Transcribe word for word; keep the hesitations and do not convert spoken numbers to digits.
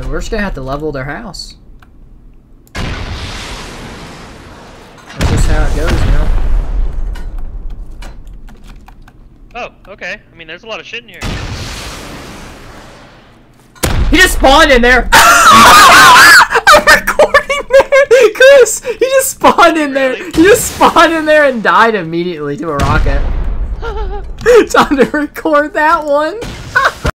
So we're just gonna have to level their house. That's just how it goes, you know? Oh, okay. I mean, there's a lot of shit in here. He just spawned in there! I'm recording that! Chris! He just spawned in there! Really? He just spawned in there and died immediately to a rocket. Time to record that one!